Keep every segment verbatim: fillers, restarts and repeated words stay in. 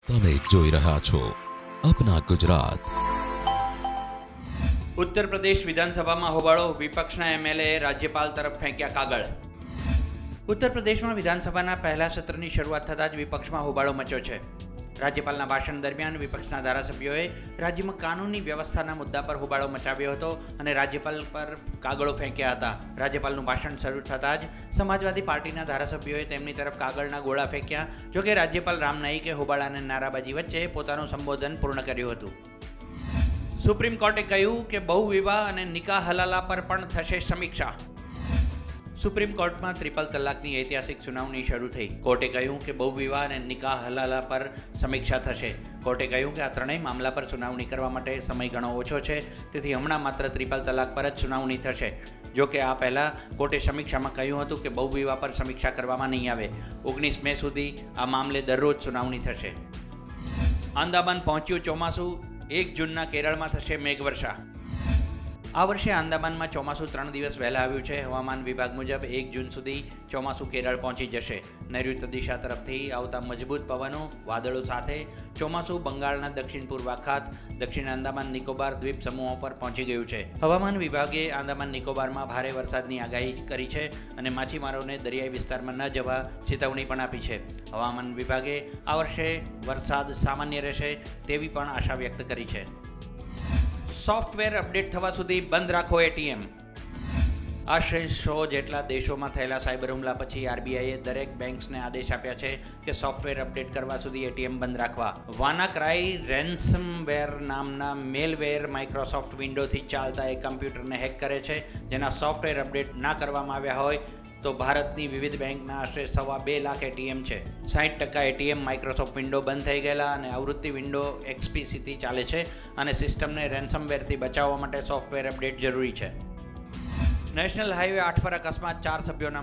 તમે જોઈ રહ્યા છો अपना गुजरात। उत्तर प्रदेश विधानसभा में होबाळो, विपक्षना एमएलए राज्यपाल तरफ फेंक्या कागळ। उत्तर प्रदेश में विधानसभा पहला सत्र की शुरुआत थता ज विपक्ष में होबाळो मच्यो छे। राज्यपाल भाषण दरमियान विपक्षना धारासभ्योए राज्य में कानूनी व्यवस्था मुद्दा पर होबाळो मचाव्यो हतो अने राज्यपाल पर कागळो फेंक्या हता। राज्यपालनुं भाषण शरू थता ज समाजवादी पार्टीना धारासभ्योए तेमनी तरफ कागळना गोळा फेंक्या। जो कि राज्यपाल राम नाईके होबाळा अने नाराबाजी वच्चे पोतानुं संबोधन पूर्ण कर्युं हतुं। सुप्रीम कोर्टे कह्युं के बहुविवाह अने निकाह हलाला पर पण थशे समीक्षा। सुप्रीम कोर्ट में ट्रिपल तलाक की ऐतिहासिक सुनावणी शुरू थई। कोर्टे कह्युं के बहुविवाह अने निकाह हलाला पर समीक्षा थशे। कोर्टे कह्युं के आ त्रणेय मामला पर सुनावणी करवा माटे समय घणो ओछो छे, तेथी हमणां मात्र ट्रिपल तलाक पर ज सुनावणी थशे। जो कि आ पहला कोर्टे समीक्षा में कह्युं हतुं के बहुविवाह पर समीक्षा करवामां नहीं आवे। ओगनीस मे सुधी आ मामले दररोज सुनावणी थशे। अंदामान पहोंच्युं ચોમાસું। एक जूनना केरळमां थशे मेघवर्षा। आ वर्षे आंदामान में ચોમાસું त्रण दिवस वहेला आव्युं छे। हवामान विभाग मुजब एक जून सुधी ચોમાસું केरळ पहोंची जशे। नैऋत्य दिशा तरफथी आवता मजबूत पवनों वादळों साथे ચોમાસું बंगाळना दक्षिण पूर्व अखात दक्षिण अंदामान निकोबार द्वीप समूहों पर पहोंची गयुं छे। हवामान विभागे आंदामान निकोबार में भारे वरसादनी आगाही करी छे अने माछीमारोने दरियाई विस्तारमां न जवा चेतवणी पण आपी छे। हवामान विभागे आ वर्षे वरसाद सामान्य रहेशे तेवी पण आशा व्यक्त करी छे। सॉफ्टवेर अपडेट थवा सुधी बंद राखो एटीएम। आश्रे सौ जेटला देशों में थयेला साइबर हुमला पछी आरबीआईए दरेक बेंक्स ने आदेश आप्या छे के सॉफ्टवेर अपडेट करवा सुधी एटीएम बंद राखवा। वानाक्राई रेन्समवेर नामना मेलवेर माइक्रोसॉफ्ट विंडो थी चालता एक कम्प्यूटर ने हैक करे छे। जेना सॉफ्टवेर अपडेट ना करवामां आव्या होय तो भारतनी विविध बेंकना आश्रे सवा बे लाख एटीएम है। साठ टका एटीएम माइक्रोसॉफ्ट विंडो बंद थई गयेला अने आवृत्ति विंडो एक्सपी थी चाले छे अने सिस्टम ने रेन्समवेरथी बचाववा माटे सॉफ्टवेर अपडेट जरूरी है। नेशनल हाईवे आठ पर अकस्मात चार सभ्योना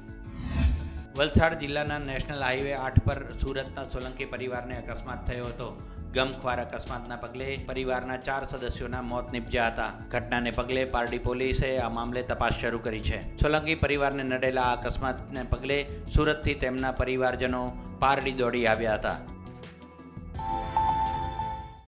मौत। वलसाड जिल्लाना नेशनल हाईवे आठ पर सूरतना सोलंकी परिवार ने अकस्मात थयो हतो। गमख्वार अकस्मातना पगले परिवारना चार सदस्योना मौत निपज्या हता। घटनाने पगले पारडी पोलीसे आ मामले तपास शरू करी छे। सोलंकी परिवारने नडेला आ अकस्मातने पगले सूरतथी तेमना परिवारजनो पारडी दौड़ी आव्या हता।